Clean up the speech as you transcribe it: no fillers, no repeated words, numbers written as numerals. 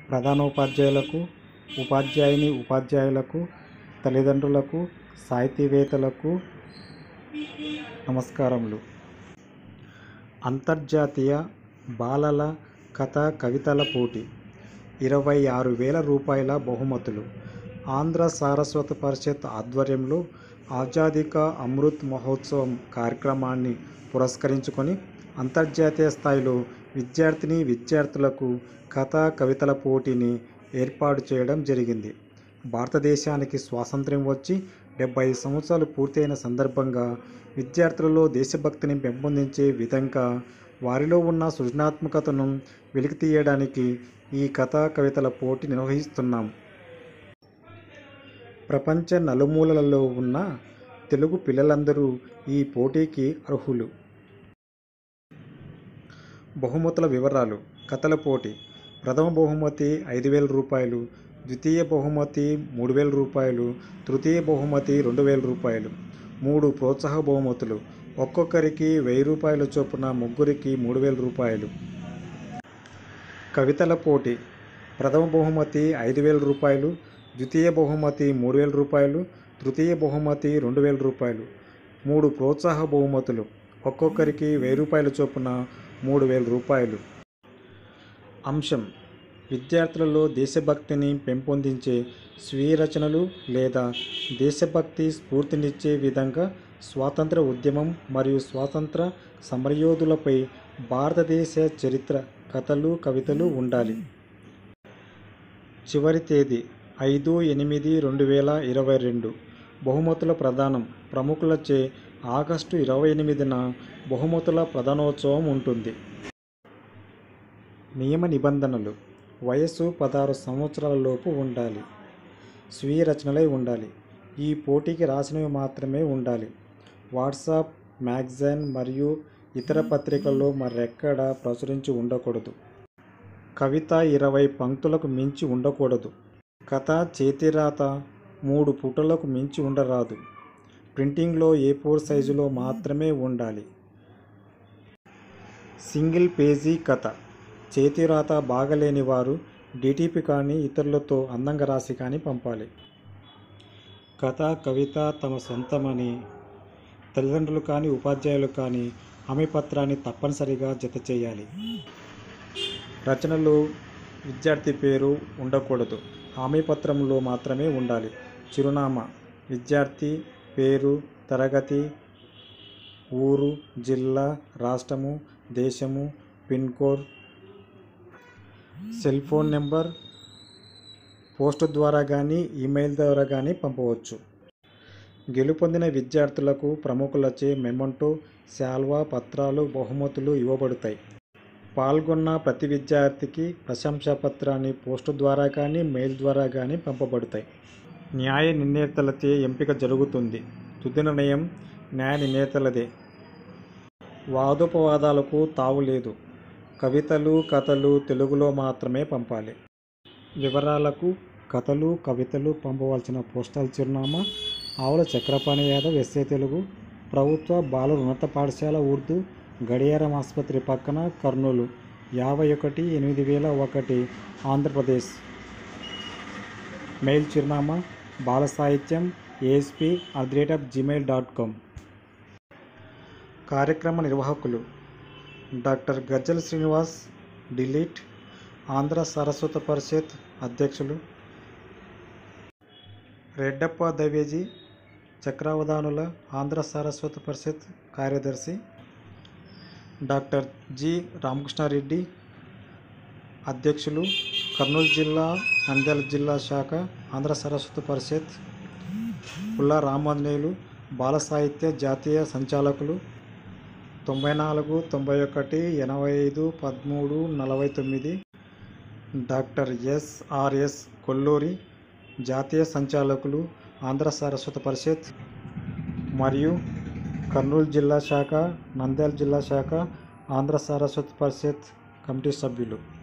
ప్రధానోపాధ్యాయులకు, ఉపాధ్యాయులకు, తల్లిదండ్రులకు, సాహితీవేత్తలకు నమస్కారములు. అంతర్జాతీయ బాలల కథ కవితల పోటీ 26,000 రూపాయల బహుమతులు. ఆంధ్ర సారస్వత పరిషత్ ఆధ్వర్యంలో ఆజాదీ కా అమృత్ మహోత్సవం కార్యక్రమాన్ని పురస్కరించుకొని అంతర్జాతీయ స్థాయిలో విద్యార్థులకు కథా కవితల పోటీని ఏర్పాటు చేయడం జరిగింది. భారతదేశానికి స్వాతంత్ర్యం వచ్చి 75 సంవత్సరాలు పూర్తయిన సందర్భంగా విద్యార్థులలో దేశభక్తిని పెంపొందించే విధంగా వారిలో ఉన్న సృజనాత్మకతను వెలికితీయడానికి ఈ కథా కవితల పోటీ నిర్వహిస్తున్నాం. ప్రపంచ నలుమూలలలో ఉన్న తెలుగు పిల్లలందరూ ఈ పోటీకి అర్హులు. బహుమతుల వివరాలు. కథల పోటీ. ప్రథమ బహుమతి 5,000 రూపాయలు, ద్వితీయ బహుమతి 3,000 రూపాయలు, తృతీయ బహుమతి 2,000 రూపాయలు. 3 ప్రోత్సాహ బహుమతులు. ఒక్కొక్కరికి 1,000 రూపాయల చొప్పున, ముగ్గురికి 3,000 రూపాయలు. కవితల పోటీ. ప్రథమ బహుమతి 5,000 రూపాయలు, ద్వితీయ బహుమతి 3,000 రూపాయలు, తృతీయ బహుమతి 2,000 రూపాయలు. 3 ప్రోత్సాహ బహుమతులు. ఒక్కొక్కరికి 1,000 రూపాయల చొప్పున 3,000 రూపాయలు. అంశం: విద్యార్థులలో దేశభక్తిని పెంపొందించే స్వీయ రచనలు లేదా దేశభక్తి స్ఫూర్తినిచ్చే విధంగా స్వాతంత్ర ఉద్యమం మరియు స్వాతంత్ర సమరయోధులపై భారతదేశ చరిత్ర కథలు, కవితలు ఉండాలి. చివరి తేదీ 5/8/2022. బహుమతుల ప్రదానం. ప్రముఖులచే ఆగస్టు 28న బహుమతుల ప్రదానోత్సవం ఉంటుంది. నియమ నిబంధనలు. వయస్సు 16 సంవత్సరాల లోపు ఉండాలి. స్వీయ రచనలై ఉండాలి. ఈ పోటీకి రాసినవి మాత్రమే ఉండాలి. వాట్సాప్, మ్యాగజైన్ మరియు ఇతర పత్రికల్లో మరెక్కడా ప్రచురించి ఉండకూడదు. కవిత 20 పంక్తులకు మించి ఉండకూడదు. కథ చేతిరాత 3 పుటలకు మించి ఉండరాదు. ప్రింటింగ్లో A4 సైజులో మాత్రమే ఉండాలి. సింగిల్ పేజీ కథ. చేతిరాత బాగలేని వారు DTP కానీ ఇతరులతో అందంగా రాసి కానీ పంపాలి. కథ, కవిత తమ సొంతమని తల్లిదండ్రులు కానీ ఉపాధ్యాయులు కానీ హామీ పత్రాన్ని తప్పనిసరిగా జత చేయాలి. రచనలో విద్యార్థి పేరు ఉండకూడదు. హామీ పత్రంలో మాత్రమే ఉండాలి. చిరునామా. విద్యార్థి పేరు, తరగతి, ఊరు, జిల్లా, రాష్ట్రము, దేశము, pin code, cell phone number. Post ద్వారా కానీ ఈమెయిల్ ద్వారా కానీ పంపవచ్చు. గెలుపొందిన విద్యార్థులకు ప్రముఖులచే మెమంటో, శాల్వా, పత్రాలు, బహుమతులు ఇవ్వబడతాయి. పాల్గొన్న ప్రతి విద్యార్థికి ప్రశంసాపత్రాన్ని పోస్టు ద్వారా కానీ మెయిల్ ద్వారా కానీ పంపబడతాయి. న్యాయ నిర్ణేతలచే ఎంపిక జరుగుతుంది. తుది నిర్ణయం న్యాయ నిర్ణేతలదే. వాదోపవాదాలకు తావులేదు. కవితలు, కథలు తెలుగులో మాత్రమే పంపాలి. వివరాలకు కథలు, కవితలు పంపవలసిన పోస్టల్ చిరునామా: ఆవుల చక్రపాణి యాదవ్, ఎస్ఏ తెలుగు, ప్రభుత్వ బాలుర ఉన్నత పాఠశాల ఉర్దూ, గడియారం ఆసుపత్రి పక్కన, కర్నూలు 518001, ఆంధ్రప్రదేశ్. మెయిల్ చిరునామా: balasahityam@asp@gmail.com. కార్యక్రమ నిర్వాహకులు: డాక్టర్ గజ్జల శ్రీనివాస్, డిలీట్, ఆంధ్ర సారస్వత పరిషత్ అధ్యక్షులు. రెడ్డప్ప దవేజీ, చక్రావధానుల ఆంధ్ర సారస్వత పరిషత్ కార్యదర్శి. Doctor G. రామకృష్ణారెడ్డి, అధ్యక్షులు, కర్నూలు జిల్లా, నంద్యాల జిల్లా శాఖ ఆంధ్ర సారస్వత పరిషత్. పుల్లా రామాంజనేయులు, బాల సాహిత్య జాతీయ సంచాలకులు. 94 91 85 13 49. డాక్టర్ ఎస్.ఆర్.ఎస్. కొల్లూరి, జాతీయ సంచాలకులు, ఆంధ్ర సారస్వత పరిషత్ మరియు కర్నూలు జిల్లా శాఖ, నంద్యాల జిల్లా శాఖ ఆంధ్ర సారస్వత పరిషత్ కమిటీ సభ్యులు.